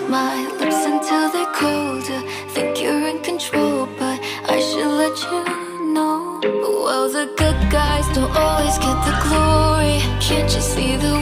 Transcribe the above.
my lips until they're colder. Think you're in control, but I should let you know. Well, the good guys don't always get the glory. Can't you see the